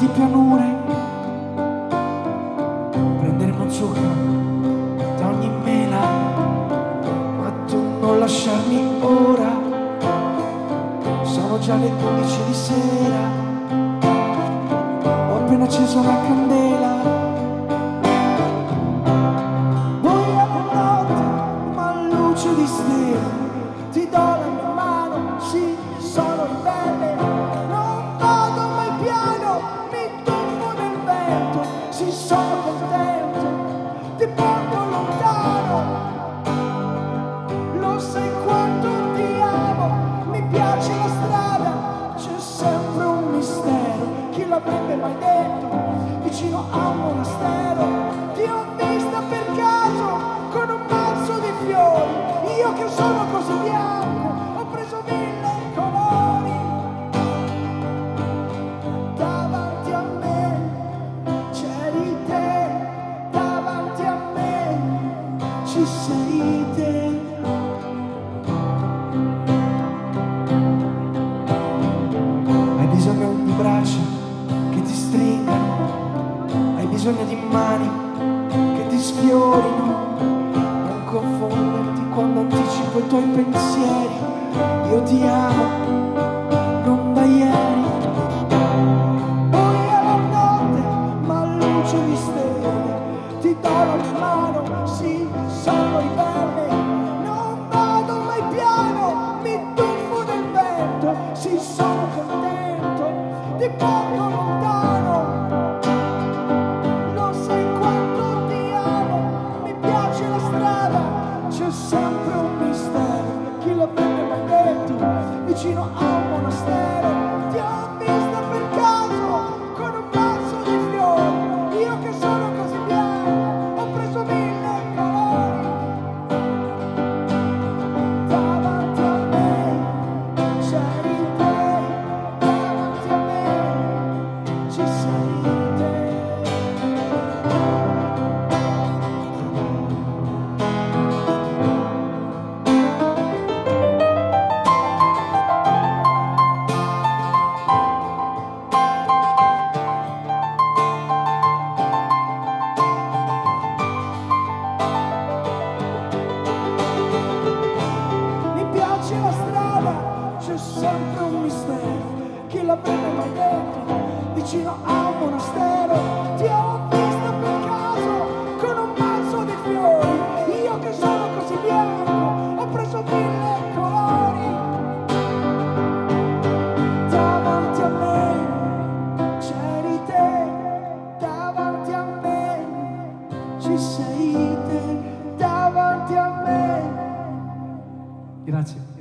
di pianure, prenderemo zucchero da ogni mela, ma tu non lasciarmi ora, sono già le 11 di sera, ho appena acceso la candela. Buia la notte, ma luce di stella, ti do la mia mano, sì, sono ribelle, non vado mai piano, mi tuffo nel vento, sì, sono contento, ti porto lontano, lo sai quanto ti amo, mi piace la strada, c'è sempre un mistero, chi l'avrebbe mai detto, vicino a un monastero, ti ho vista per caso con un mazzo di fiori, io che sono così bianco, ho preso 1000 colori, davanti a me c'eri te, davanti a me ci sei te. Hai bisogno di braccia che ti stringano, hai bisogno di mani che ti sfiorino, non confonderti quando anticipo i tuoi pensieri, io ti amo, non da ieri. Buia la notte, ma luce di stelle, ti do la mia mano, sì, sono ribelle, non vado mai piano, mi tuffo nel vento, sì, sono contento, ti porto lontano, lo sai quanto ti amo, mi piace la strada, c'è sempre un mistero, chi l'avrebbe mai detto, vicino a un monastero, ti ho vista per caso con un mazzo di fiori, io che sono così bianco, ho preso 1000 colori, davanti a me c'eri te, davanti a me ci sei te. Mi piace la strada, c'è sempre un mistero, chi l'avrebbe mai detto, vicino a un monastero, ti ho vista per caso con un mazzo di fiori, io che sono così bianco, ho preso 1000 colori, davanti a me c'eri te, davanti a me ci sei te, davanti a me. Grazie.